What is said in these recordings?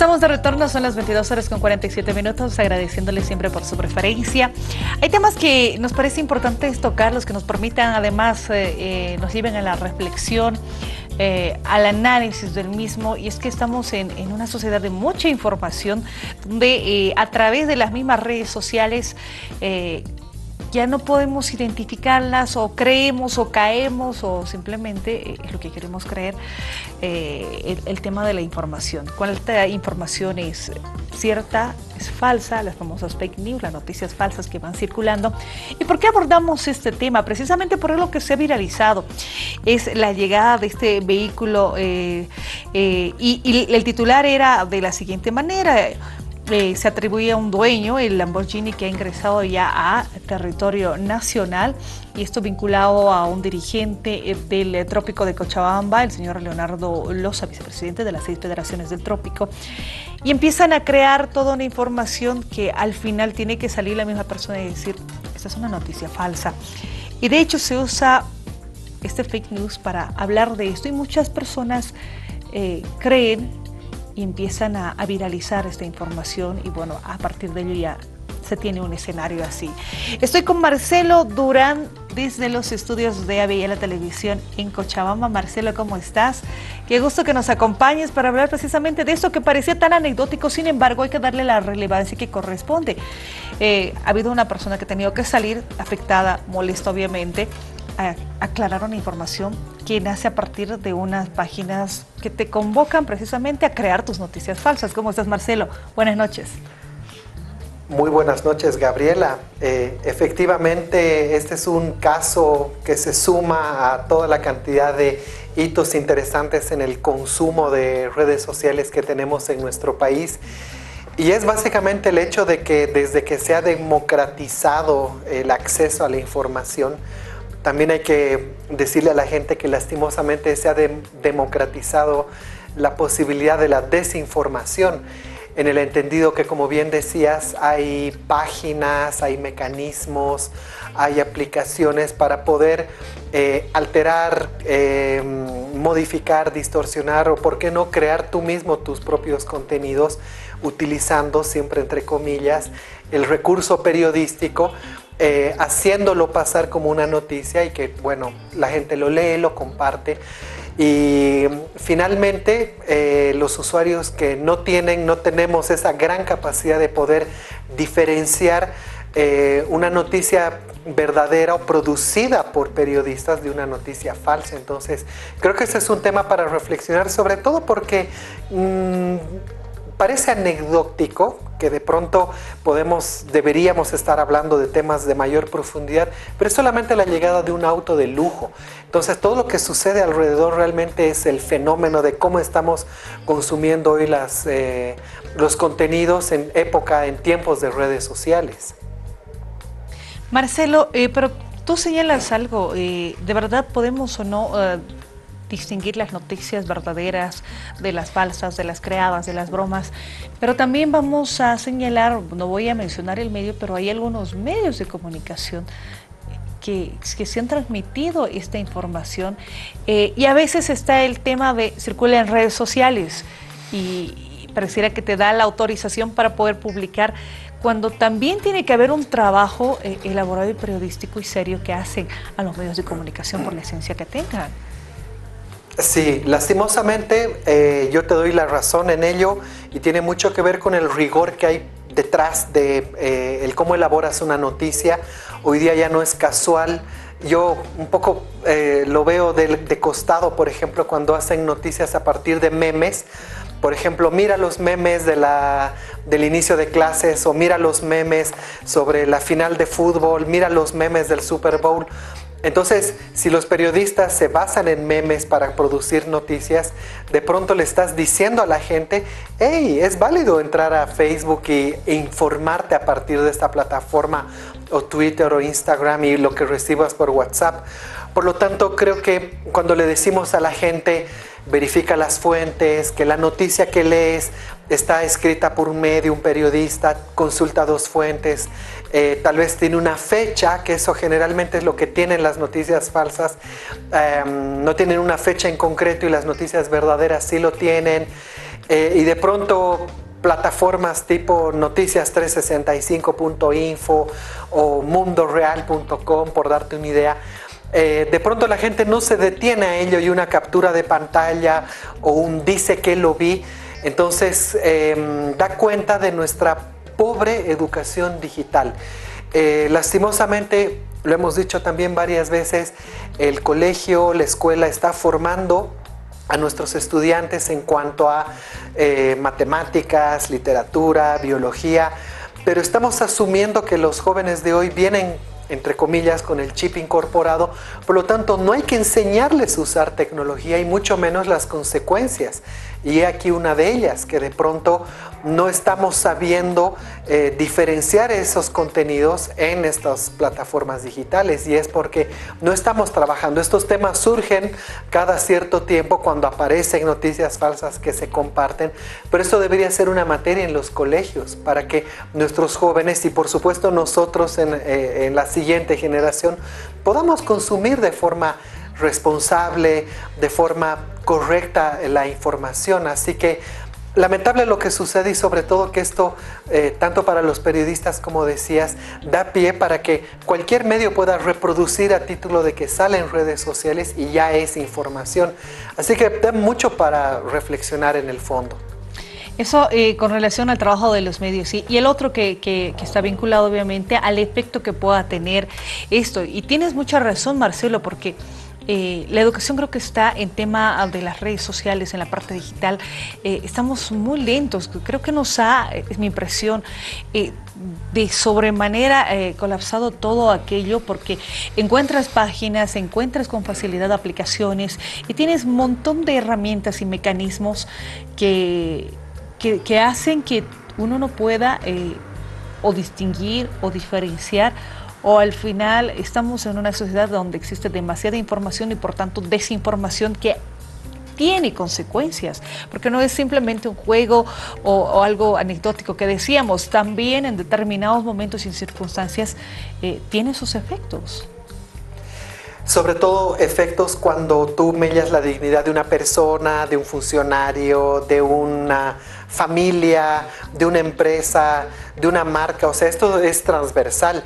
Estamos de retorno, son las 22:47, agradeciéndoles siempre por su preferencia. Hay temas que nos parece importante tocar, los que nos permitan, además, nos lleven a la reflexión, al análisis del mismo, y es que estamos en una sociedad de mucha información, donde a través de las mismas redes sociales ya no podemos identificarlas, o creemos o caemos, o simplemente es lo que queremos creer, el tema de la información. ¿Cuánta información es cierta, es falsa? Las famosas fake news, las noticias falsas que van circulando. ¿Y por qué abordamos este tema? Precisamente por lo que se ha viralizado. Es la llegada de este vehículo y el titular era de la siguiente manera. Se atribuye a un dueño el Lamborghini que ha ingresado ya a territorio nacional, y esto vinculado a un dirigente del Trópico de Cochabamba, el señor Leonardo Loza, vicepresidente de las 6 federaciones del Trópico, y empiezan a crear toda una información que al final tiene que salir la misma persona y decir: esta es una noticia falsa. Y de hecho se usa este fake news para hablar de esto, y muchas personas creen y empiezan a viralizar esta información, y bueno, a partir de ello ya se tiene un escenario así. Estoy con Marcelo Durán desde los estudios de ABL Televisión en Cochabamba. Marcelo, ¿cómo estás? Qué gusto que nos acompañes para hablar precisamente de esto que parecía tan anecdótico, sin embargo hay que darle la relevancia que corresponde. Ha habido una persona que ha tenido que salir afectada, molesta obviamente, a aclarar una información que nace a partir de unas páginas que te convocan precisamente a crear tus noticias falsas. ¿Cómo estás, Marcelo? Buenas noches. Muy buenas noches, Gabriela. Efectivamente, este es un caso que se suma a toda la cantidad de hitos interesantes en el consumo de redes sociales que tenemos en nuestro país. Y es básicamente el hecho de que desde que se ha democratizado el acceso a la información, también hay que decirle a la gente que lastimosamente se ha democratizado la posibilidad de la desinformación, en el entendido que, como bien decías, hay páginas, hay mecanismos, hay aplicaciones para poder alterar, modificar, distorsionar, o por qué no crear tú mismo tus propios contenidos, utilizando, siempre entre comillas, el recurso periodístico, haciéndolo pasar como una noticia, y que, bueno, la gente lo lee, lo comparte, y finalmente los usuarios que no tenemos esa gran capacidad de poder diferenciar una noticia verdadera o producida por periodistas de una noticia falsa. Entonces creo que ese es un tema para reflexionar, sobre todo porque parece anecdótico que de pronto deberíamos estar hablando de temas de mayor profundidad, pero es solamente la llegada de un auto de lujo. Entonces todo lo que sucede alrededor realmente es el fenómeno de cómo estamos consumiendo hoy los contenidos en tiempos de redes sociales. Marcelo, pero tú señalas algo, ¿de verdad podemos o no distinguir las noticias verdaderas de las falsas, de las creadas, de las bromas? Pero también vamos a señalar, no voy a mencionar el medio, pero hay algunos medios de comunicación que se han transmitido esta información, y a veces está el tema de circula en redes sociales y pareciera que te da la autorización para poder publicar, cuando también tiene que haber un trabajo elaborado y periodístico y serio que hacen a los medios de comunicación por la esencia que tengan. Sí, lastimosamente yo te doy la razón en ello, y tiene mucho que ver con el rigor que hay detrás de el cómo elaboras una noticia. Hoy día ya no es casual. Yo un poco lo veo de costado, por ejemplo, cuando hacen noticias a partir de memes. Por ejemplo, mira los memes del inicio de clases, o mira los memes sobre la final de fútbol, mira los memes del Super Bowl. Entonces, si los periodistas se basan en memes para producir noticias, de pronto le estás diciendo a la gente: hey, es válido entrar a Facebook e informarte a partir de esta plataforma, o Twitter o Instagram, y lo que recibas por WhatsApp. Por lo tanto, creo que cuando le decimos a la gente: verifica las fuentes, que la noticia que lees está escrita por un medio, un periodista, consulta 2 fuentes, tal vez tiene una fecha, que eso generalmente es lo que tienen las noticias falsas, no tienen una fecha en concreto, y las noticias verdaderas sí lo tienen. y de pronto plataformas tipo noticias365.info o mundoreal.com, por darte una idea, de pronto la gente no se detiene a ello y una captura de pantalla o un dice que lo vi, entonces da cuenta de nuestra pobre educación digital. Lastimosamente, lo hemos dicho también varias veces, el colegio, la escuela está formando a nuestros estudiantes en cuanto a matemáticas, literatura, biología, pero estamos asumiendo que los jóvenes de hoy vienen, entre comillas, con el chip incorporado, por lo tanto no hay que enseñarles a usar tecnología y mucho menos las consecuencias. Y aquí una de ellas, que de pronto no estamos sabiendo diferenciar esos contenidos en estas plataformas digitales, y es porque no estamos trabajando. Estos temas surgen cada cierto tiempo cuando aparecen noticias falsas que se comparten, pero esto debería ser una materia en los colegios para que nuestros jóvenes y por supuesto nosotros en la siguiente generación podamos consumir de forma responsable, de forma correcta la información. Así que lamentable lo que sucede, y sobre todo que esto, tanto para los periodistas como decías, da pie para que cualquier medio pueda reproducir a título de que sale en redes sociales y ya es información. Así que da mucho para reflexionar en el fondo. Eso con relación al trabajo de los medios, ¿sí? Y el otro que está vinculado obviamente al efecto que pueda tener esto. Y tienes mucha razón, Marcelo, porque la educación creo que está en tema de las redes sociales, en la parte digital. Estamos muy lentos. Creo que nos ha, es mi impresión, de sobremanera colapsado todo aquello, porque encuentras páginas, encuentras con facilidad aplicaciones y tienes un montón de herramientas y mecanismos que hacen que uno no pueda o distinguir o diferenciar, o al final estamos en una sociedad donde existe demasiada información y por tanto desinformación que tiene consecuencias, porque no es simplemente un juego o algo anecdótico que decíamos, también en determinados momentos y circunstancias tiene sus efectos. Sobre todo efectos cuando tú mellas la dignidad de una persona, de un funcionario, de una familia, de una empresa, de una marca. O sea, esto es transversal.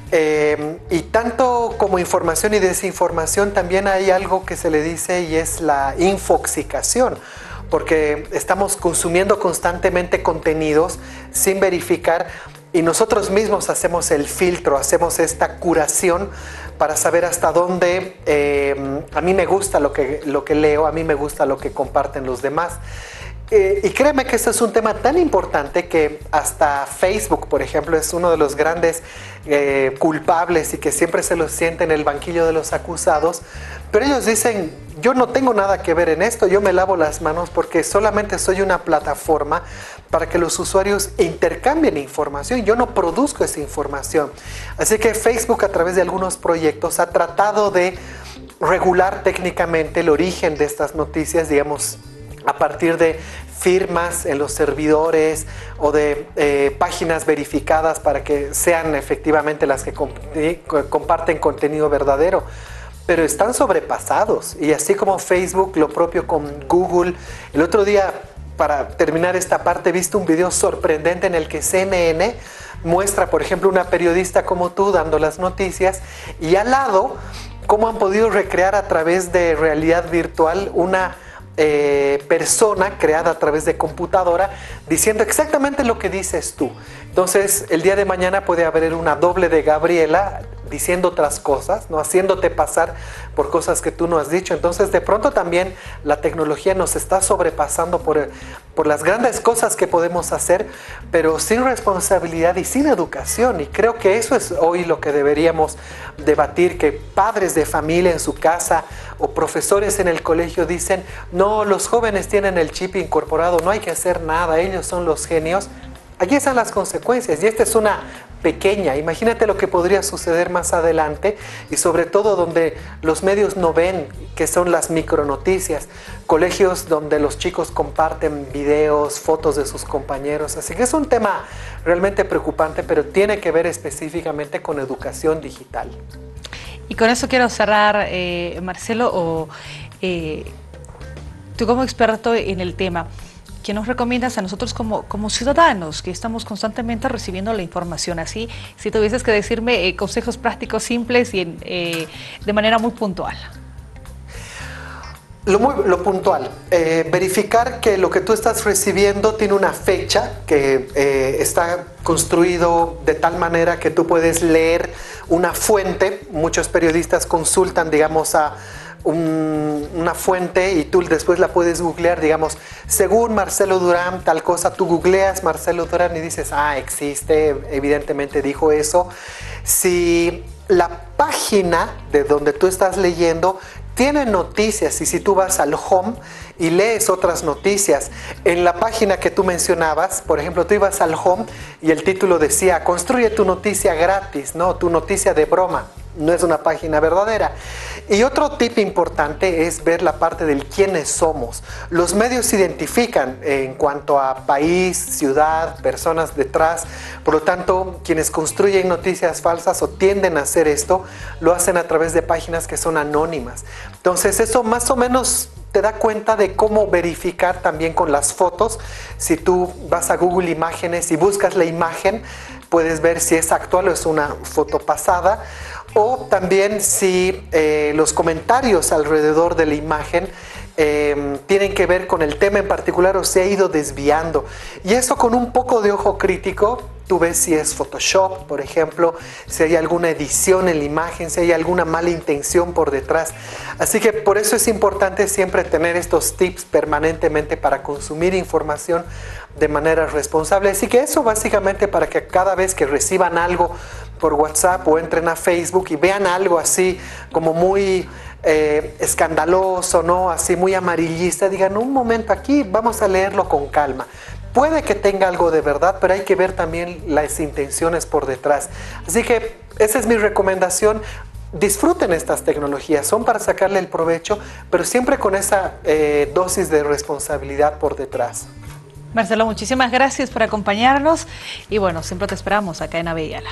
Y tanto como información y desinformación, también hay algo que se le dice y es la infoxicación, porque estamos consumiendo constantemente contenidos sin verificar, y nosotros mismos hacemos el filtro, hacemos esta curación para saber hasta dónde a mí me gusta lo que leo, a mí me gusta lo que comparten los demás. Y créeme que este es un tema tan importante que hasta Facebook, por ejemplo, es uno de los grandes culpables y que siempre se los siente en el banquillo de los acusados. Pero ellos dicen, yo no tengo nada que ver en esto, yo me lavo las manos porque solamente soy una plataforma para que los usuarios intercambien información. Yo no produzco esa información. Así que Facebook, a través de algunos proyectos, ha tratado de regular técnicamente el origen de estas noticias, digamos, a partir de firmas en los servidores o de páginas verificadas para que sean efectivamente las que comparten contenido verdadero. Pero están sobrepasados, y así como Facebook, lo propio con Google. El otro día, para terminar esta parte, he visto un video sorprendente en el que CNN muestra, por ejemplo, una periodista como tú dando las noticias, y al lado cómo han podido recrear a través de realidad virtual una persona creada a través de computadora diciendo exactamente lo que dices tú. Entonces el día de mañana puede haber una doble de Gabriela diciendo otras cosas, ¿no? Haciéndote pasar por cosas que tú no has dicho. Entonces de pronto también la tecnología nos está sobrepasando por las grandes cosas que podemos hacer, pero sin responsabilidad y sin educación. Y creo que eso es hoy lo que deberíamos debatir, que padres de familia en su casa o profesores en el colegio dicen, no, los jóvenes tienen el chip incorporado, no hay que hacer nada, ellos son los genios. Aquí están las consecuencias, y esta es una pequeña. Imagínate lo que podría suceder más adelante, y sobre todo donde los medios no ven, que son las micronoticias, colegios donde los chicos comparten videos, fotos de sus compañeros. Así que es un tema realmente preocupante, pero tiene que ver específicamente con educación digital. Y con eso quiero cerrar, Marcelo, tú como experto en el tema, ¿qué nos recomiendas a nosotros como ciudadanos que estamos constantemente recibiendo la información? Así, si tuvieses que decirme consejos prácticos simples y de manera muy puntual. Lo puntual, verificar que lo que tú estás recibiendo tiene una fecha, que está construido de tal manera que tú puedes leer una fuente. Muchos periodistas consultan, digamos, a una fuente y tú después la puedes googlear, digamos, según Marcelo Durán, tal cosa, tú googleas Marcelo Durán y dices, existe, evidentemente dijo eso. Si la página de donde tú estás leyendo tiene noticias y si tú vas al home y lees otras noticias, en la página que tú mencionabas, por ejemplo, tú ibas al home y el título decía, construye tu noticia gratis, ¿no? Tu noticia de broma. No es una página verdadera. Y otro tip importante es ver la parte del quiénes somos. Los medios se identifican en cuanto a país, ciudad, personas detrás. Por lo tanto, quienes construyen noticias falsas o tienden a hacer esto, lo hacen a través de páginas que son anónimas. Entonces, eso más o menos te da cuenta de cómo verificar también con las fotos. Si tú vas a Google Imágenes y buscas la imagen, puedes ver si es actual o es una foto pasada. O también si los comentarios alrededor de la imagen tienen que ver con el tema en particular o se ha ido desviando. Y eso con un poco de ojo crítico, tú ves si es Photoshop, por ejemplo, si hay alguna edición en la imagen, si hay alguna mala intención por detrás. Así que por eso es importante siempre tener estos tips permanentemente para consumir información de manera responsable. Así que eso básicamente para que cada vez que reciban algo por WhatsApp o entren a Facebook y vean algo así como muy escandaloso, ¿no? Así muy amarillista, digan un momento aquí, vamos a leerlo con calma. Puede que tenga algo de verdad, pero hay que ver también las intenciones por detrás. Así que esa es mi recomendación. Disfruten estas tecnologías, son para sacarle el provecho, pero siempre con esa dosis de responsabilidad por detrás. Marcelo, muchísimas gracias por acompañarnos y bueno, siempre te esperamos acá en Abeyala.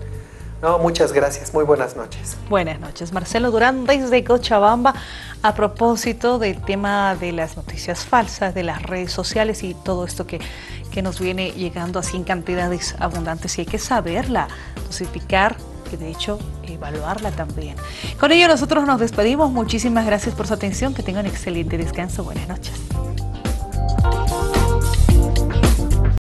No, muchas gracias. Muy buenas noches. Buenas noches. Marcelo Durán desde Cochabamba a propósito del tema de las noticias falsas, de las redes sociales y todo esto que nos viene llegando así en cantidades abundantes y hay que saberla dosificar y de hecho evaluarla también. Con ello nosotros nos despedimos. Muchísimas gracias por su atención. Que tengan un excelente descanso. Buenas noches.